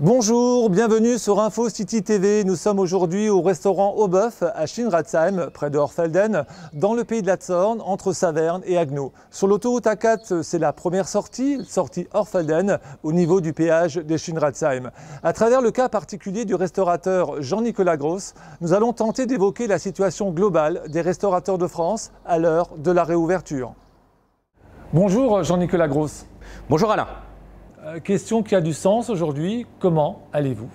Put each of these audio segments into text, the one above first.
Bonjour, bienvenue sur Info City TV. Nous sommes aujourd'hui au restaurant Au Bœuf à Schinratzheim, près de Horfelden, dans le pays de la Zorn, entre Saverne et Haguenau. Sur l'autoroute A4, c'est la première sortie Horfelden, au niveau du péage de Schinratzheim. À travers le cas particulier du restaurateur Jean-Nicolas Gross, nous allons tenter d'évoquer la situation globale des restaurateurs de France à l'heure de la réouverture. Bonjour Jean-Nicolas Gross. Bonjour Alain. Question qui a du sens aujourd'hui, comment allez-vous?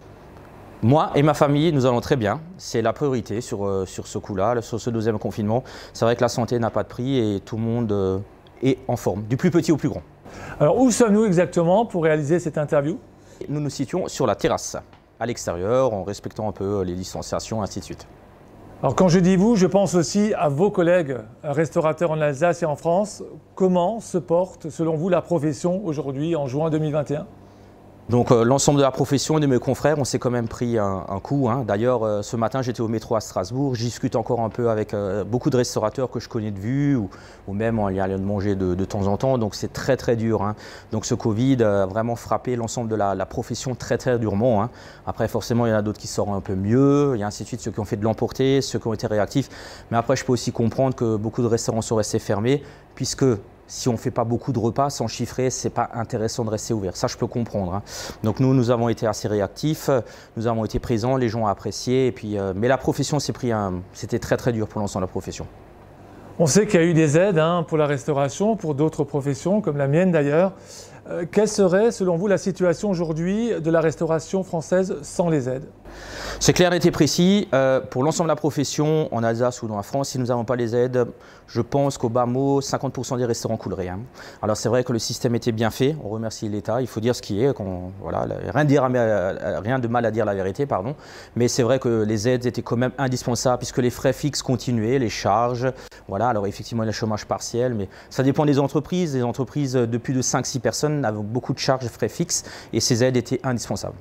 Moi et ma famille, nous allons très bien. C'est la priorité sur ce coup-là, sur ce deuxième confinement. C'est vrai que la santé n'a pas de prix et tout le monde est en forme, du plus petit au plus grand. Alors où sommes-nous exactement pour réaliser cette interview? Nous nous situons sur la terrasse, à l'extérieur, en respectant un peu les distanciations, ainsi de suite. Alors quand je dis vous, je pense aussi à vos collègues restaurateurs en Alsace et en France. Comment se porte selon vous la profession aujourd'hui en juin 2021? Donc l'ensemble de la profession et de mes confrères, on s'est quand même pris un coup. D'ailleurs, ce matin, j'étais au métro à Strasbourg. Je discute encore un peu avec beaucoup de restaurateurs que je connais de vue ou même en y allant manger de temps en temps. Donc c'est très très dur. Donc ce Covid a vraiment frappé l'ensemble de la profession très très durement. Après, forcément, il y en a d'autres qui sortent un peu mieux. Il y a ainsi de suite ceux qui ont fait de l'emporter, ceux qui ont été réactifs. Mais après, je peux aussi comprendre que beaucoup de restaurants sont restés fermés puisque si on ne fait pas beaucoup de repas sans chiffrer, ce n'est pas intéressant de rester ouvert. Ça, je peux comprendre. Donc nous avons été assez réactifs, nous avons été présents, les gens ont apprécié. Et puis, mais la profession s'est pris c'était très très dur pour l'ensemble de la profession. On sait qu'il y a eu des aides pour la restauration, pour d'autres professions, comme la mienne d'ailleurs. Quelle serait, selon vous, la situation aujourd'hui de la restauration française sans les aides? C'est clair, net et précis. Pour l'ensemble de la profession, en Alsace ou dans la France, si nous n'avons pas les aides, je pense qu'au bas mot, 50% des restaurants couleraient. Alors c'est vrai que le système était bien fait, on remercie l'État, il faut dire ce qui est, voilà, rien de mal à dire la vérité, pardon. Mais c'est vrai que les aides étaient quand même indispensables puisque les frais fixes continuaient, les charges, voilà, alors effectivement il y a le chômage partiel, mais ça dépend des entreprises. Les entreprises de plus de 5-6 personnes avaient beaucoup de charges, frais fixes et ces aides étaient indispensables.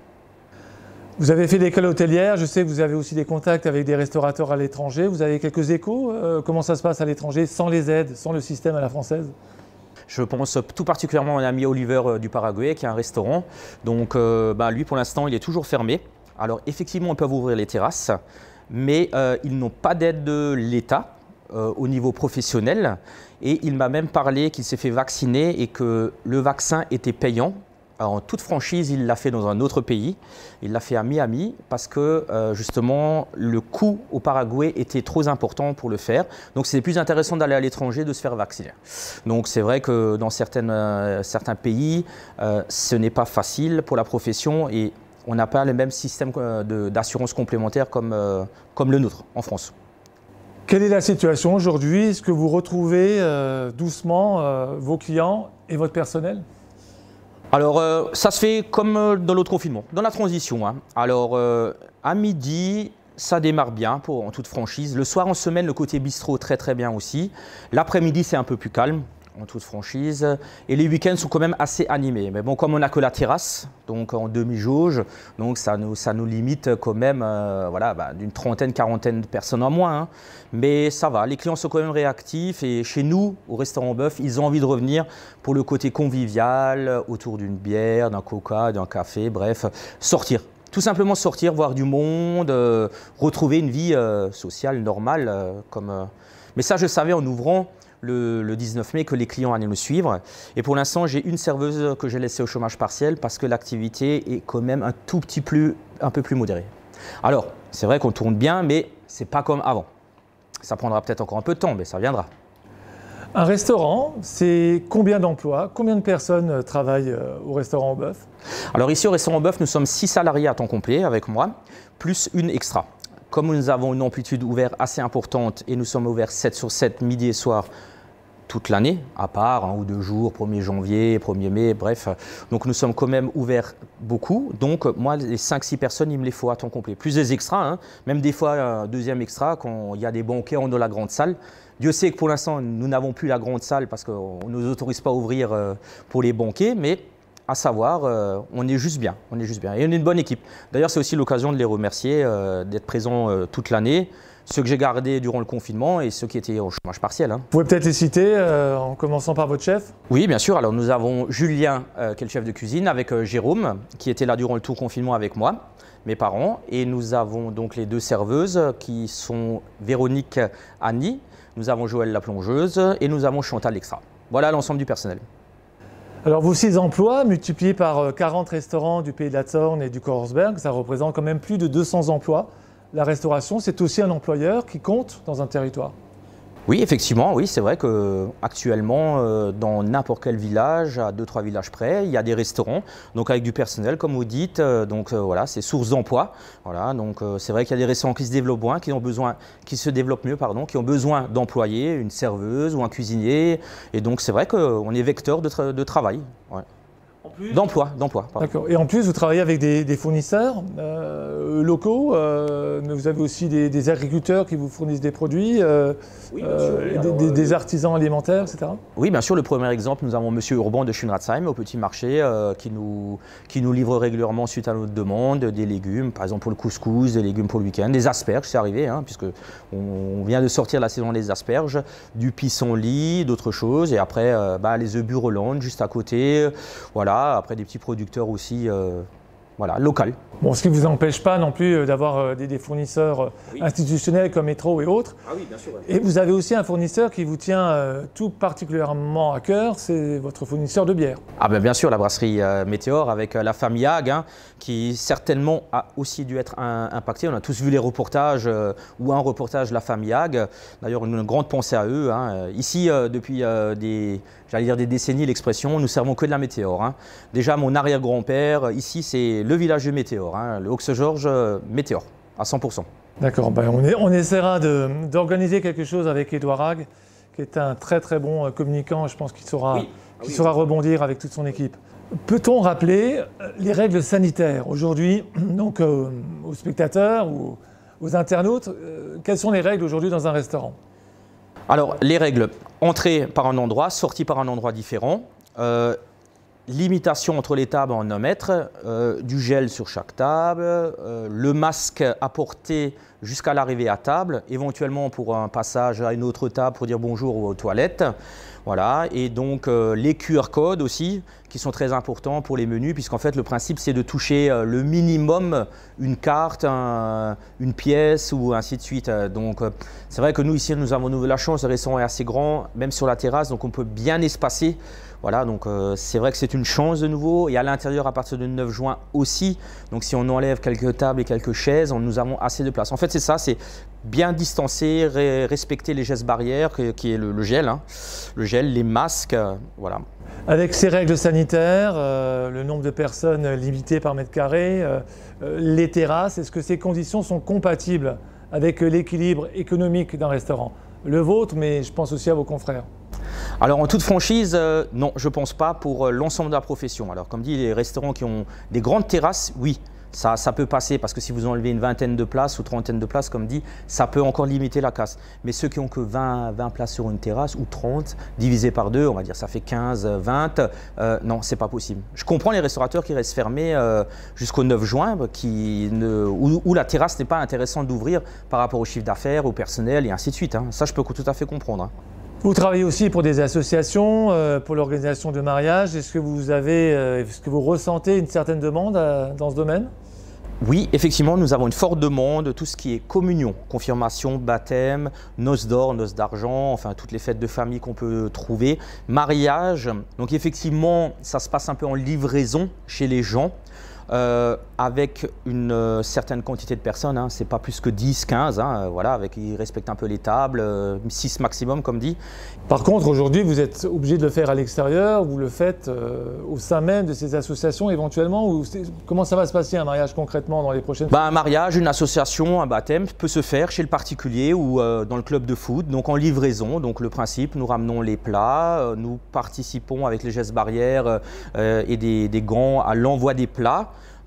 Vous avez fait l'école hôtelière, je sais que vous avez aussi des contacts avec des restaurateurs à l'étranger. Vous avez quelques échos? Comment ça se passe à l'étranger sans les aides, sans le système à la française? Je pense tout particulièrement à mon ami Oliver du Paraguay qui a un restaurant. Donc lui pour l'instant il est toujours fermé. Alors effectivement ils peuvent ouvrir les terrasses, mais ils n'ont pas d'aide de l'État au niveau professionnel. Et il m'a même parlé qu'il s'est fait vacciner et que le vaccin était payant. Alors, en toute franchise, il l'a fait dans un autre pays. Il l'a fait à Miami parce que justement le coût au Paraguay était trop important pour le faire. Donc c'est plus intéressant d'aller à l'étranger, de se faire vacciner. Donc c'est vrai que dans certains pays, ce n'est pas facile pour la profession et on n'a pas le même système d'assurance complémentaire comme le nôtre en France. Quelle est la situation aujourd'hui? Est-ce que vous retrouvez doucement vos clients et votre personnel? Alors, ça se fait comme dans l'autre confinement, dans la transition. Alors, à midi, ça démarre bien, en toute franchise. Le soir, en semaine, le côté bistrot, très très bien aussi. L'après-midi, c'est un peu plus calme, en toute franchise. Et les week-ends sont quand même assez animés. Mais bon, comme on n'a que la terrasse, donc en demi-jauge, donc ça nous limite quand même d'une trentaine, quarantaine de personnes en moins. Mais ça va, les clients sont quand même réactifs et chez nous, au restaurant Bœuf, ils ont envie de revenir pour le côté convivial, autour d'une bière, d'un coca, d'un café, bref, sortir. Tout simplement sortir, voir du monde, retrouver une vie sociale normale. Mais ça, je savais en ouvrant le 19 mai que les clients allaient me suivre. Et pour l'instant, j'ai une serveuse que j'ai laissée au chômage partiel parce que l'activité est quand même un peu plus modérée. Alors, c'est vrai qu'on tourne bien, mais c'est pas comme avant. Ça prendra peut-être encore un peu de temps, mais ça viendra. Un restaurant, c'est combien d'emplois? Combien de personnes travaillent au restaurant Au Bœuf? Alors ici, au restaurant Au Bœuf, nous sommes 6 salariés à temps complet avec moi, plus une extra. Comme nous avons une amplitude ouverte assez importante et nous sommes ouverts 7 sur 7, midi et soir, toute l'année, à part 1 ou 2 jours, 1er janvier, 1er mai, bref. Donc nous sommes quand même ouverts beaucoup. Donc moi, les 5-6 personnes, il me les faut à temps complet. Plus des extras, même des fois un deuxième extra quand il y a des banquets en dans la grande salle. Dieu sait que pour l'instant, nous n'avons plus la grande salle parce qu'on ne nous autorise pas à ouvrir pour les banquets, mais à savoir, on est juste bien, Et on est une bonne équipe. D'ailleurs, c'est aussi l'occasion de les remercier d'être présents toute l'année. ceux que j'ai gardés durant le confinement et ceux qui étaient au chômage partiel. Vous pouvez peut-être les citer en commençant par votre chef? Oui, bien sûr. Alors nous avons Julien, qui est le chef de cuisine, avec Jérôme, qui était là durant le tout confinement avec moi, mes parents. Et nous avons donc les 2 serveuses qui sont Véronique, Annie. Nous avons Joëlle la plongeuse et nous avons Chantal l'extra. Voilà l'ensemble du personnel. Alors vos 6 emplois multipliés par 40 restaurants du Pays de la Zorn et du Korsberg, ça représente quand même plus de 200 emplois. La restauration, c'est aussi un employeur qui compte dans un territoire. Oui, effectivement, oui, c'est vrai qu'actuellement, dans n'importe quel village, à 2-3 villages près, il y a des restaurants, donc avec du personnel, comme vous dites, voilà, c'est source d'emploi. Voilà, donc c'est vrai qu'il y a des restaurants qui se développent moins, qui se développent mieux, pardon, qui ont besoin d'employer une serveuse ou un cuisinier, et donc c'est vrai qu'on est vecteur de travail. Ouais. D'emploi. D'accord. Et en plus, vous travaillez avec des fournisseurs locaux, mais vous avez aussi des agriculteurs qui vous fournissent des produits, oui, des artisans alimentaires, etc. Oui, bien sûr. Le premier exemple, nous avons Monsieur Urban de Schönratzheim au petit marché qui nous livre régulièrement suite à notre demande des légumes, par exemple pour le couscous, des légumes pour le week-end, des asperges, c'est arrivé, hein, puisque on vient de sortir la saison des asperges, du pissenlit, d'autres choses, et après les œufs Bureland juste à côté, voilà. Après des petits producteurs aussi voilà, locaux. Bon, ce qui ne vous empêche pas non plus d'avoir des fournisseurs institutionnels comme Metro et autres. Ah oui, bien sûr. Ouais. Et vous avez aussi un fournisseur qui vous tient tout particulièrement à cœur, c'est votre fournisseur de bière. Ah ben bien sûr, la brasserie Météor avec la famille Hague, hein, qui certainement a aussi dû être impactée. On a tous vu les reportages ou un reportage de la famille Hague. D'ailleurs, une grande pensée à eux. Hein. Ici, depuis des décennies, l'expression, nous servons que de la Météor. Hein. Déjà, mon arrière-grand-père, ici, c'est le village de Météor, hein, le Haut-Georges Météor, à 100%. D'accord, on essaiera d'organiser quelque chose avec Édouard Hague, qui est un très très bon communicant, je pense qu'il saura rebondir avec toute son équipe. Peut-on rappeler les règles sanitaires aujourd'hui, donc aux spectateurs ou aux internautes, quelles sont les règles aujourd'hui dans un restaurant? Alors, les règles, entrée par un endroit, sortie par un endroit différent. Limitation entre les tables en 1 mètre, du gel sur chaque table, le masque à porter jusqu'à l'arrivée à table, éventuellement pour un passage à une autre table pour dire bonjour aux toilettes. Voilà. Et donc les QR codes aussi, qui sont très importants pour les menus, puisqu'en fait le principe c'est de toucher le minimum une carte, une pièce ou ainsi de suite. Donc c'est vrai que nous ici nous avons la chance, le restaurant est assez grand, même sur la terrasse, donc on peut bien espacer. Voilà, donc c'est vrai que c'est une chance de nouveau. Et à l'intérieur, à partir du 9 juin aussi, donc si on enlève quelques tables et quelques chaises, nous avons assez de place. En fait, c'est ça, c'est bien distancer, respecter les gestes barrières, qui est le gel, hein, les masques, voilà. Avec ces règles sanitaires, le nombre de personnes limité par mètre carré, les terrasses, est-ce que ces conditions sont compatibles avec l'équilibre économique d'un restaurant? Le vôtre, mais je pense aussi à vos confrères. Alors en toute franchise, non, je ne pense pas pour l'ensemble de la profession. Alors comme dit, les restaurants qui ont des grandes terrasses, oui, ça peut passer parce que si vous enlevez une vingtaine de places ou trentaine de places, comme dit, ça peut encore limiter la casse. Mais ceux qui n'ont que 20 places sur une terrasse ou 30, divisé par 2, on va dire ça fait 15, 20, non, c'est pas possible. Je comprends les restaurateurs qui restent fermés jusqu'au 9 juin, où la terrasse n'est pas intéressante d'ouvrir par rapport au chiffre d'affaires, au personnel et ainsi de suite. Hein. Ça, je peux tout à fait comprendre. Hein. Vous travaillez aussi pour des associations, pour l'organisation de mariages. Est-ce que vous ressentez une certaine demande dans ce domaine? Oui, effectivement, nous avons une forte demande, tout ce qui est communion, confirmation, baptême, noces d'or, noces d'argent, enfin toutes les fêtes de famille qu'on peut trouver, mariage. Donc effectivement, ça se passe un peu en livraison chez les gens. Avec une certaine quantité de personnes, hein, c'est pas plus que 10, 15, hein, voilà, ils respectent un peu les tables, 6 maximum comme dit. Par contre, aujourd'hui, vous êtes obligé de le faire à l'extérieur, vous le faites au sein même de ces associations éventuellement, ou comment ça va se passer un mariage concrètement dans les prochaines Un mariage, une association, un baptême peut se faire chez le particulier ou dans le club de foot, donc en livraison. Donc le principe, nous ramenons les plats, nous participons avec les gestes barrières et des gants à l'envoi des plats.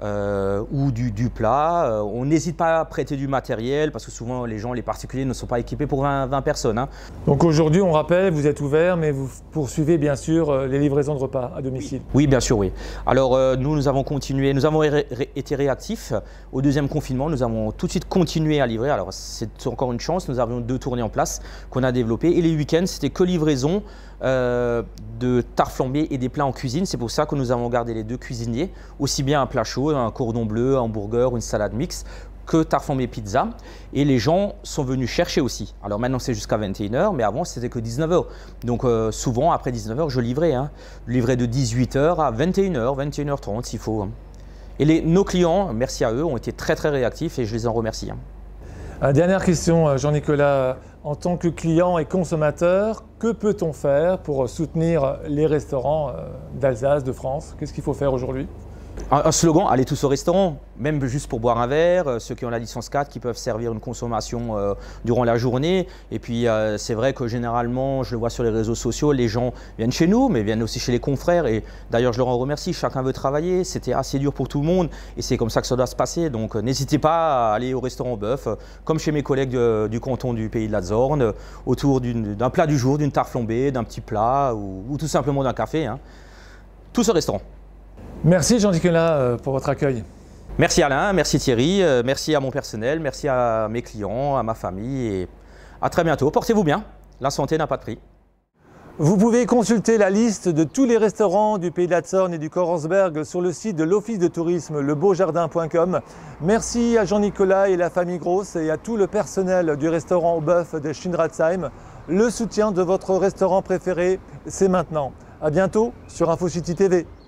ou du plat. On n'hésite pas à prêter du matériel parce que souvent les particuliers ne sont pas équipés pour 20 personnes. Hein. Donc aujourd'hui, on rappelle, vous êtes ouvert, mais vous poursuivez bien sûr les livraisons de repas à domicile. Oui, bien sûr, oui. Alors nous avons continué, nous avons été réactifs. Au deuxième confinement, nous avons tout de suite continué à livrer. Alors c'est encore une chance, nous avions 2 tournées en place qu'on a développées. Et les week-ends, c'était que livraison de tarte flambée et des plats en cuisine. C'est pour ça que nous avons gardé les 2 cuisiniers, aussi bien un plat chaud, un cordon bleu, un hamburger, une salade mixte, que tarte flambée pizza. Et les gens sont venus chercher aussi. Alors maintenant c'est jusqu'à 21 h, mais avant c'était que 19 h. Donc souvent après 19 h, je livrais. Hein. Je livrais de 18 h à 21 h, 21 h 30 s'il faut. Hein. Et nos clients, merci à eux, ont été très réactifs et je les en remercie. Hein. Dernière question, Jean-Nicolas. En tant que client et consommateur, que peut-on faire pour soutenir les restaurants d'Alsace, de France? Qu'est-ce qu'il faut faire aujourd'hui? Un slogan, allez tous au restaurant, même juste pour boire un verre, ceux qui ont la licence 4 qui peuvent servir une consommation durant la journée. Et puis c'est vrai que généralement, je le vois sur les réseaux sociaux, les gens viennent chez nous, mais viennent aussi chez les confrères. Et d'ailleurs, je leur en remercie, chacun veut travailler, c'était assez dur pour tout le monde et c'est comme ça que ça doit se passer. Donc n'hésitez pas à aller au restaurant Bœuf, comme chez mes collègues du canton du Pays de la Zorn, autour d'un plat du jour, d'une tarte flambée, d'un petit plat ou tout simplement d'un café. Hein. Tous au restaurant. Merci Jean-Nicolas pour votre accueil. Merci Alain, merci Thierry, merci à mon personnel, merci à mes clients, à ma famille et à très bientôt. Portez-vous bien, la santé n'a pas de prix. Vous pouvez consulter la liste de tous les restaurants du Pays de la Zorn et du Korersberg sur le site de l'Office de tourisme lebeaujardin.com. Merci à Jean-Nicolas et la famille Gross et à tout le personnel du restaurant au bœuf de Schinratzheim. Le soutien de votre restaurant préféré, c'est maintenant. À bientôt sur InfoCity TV.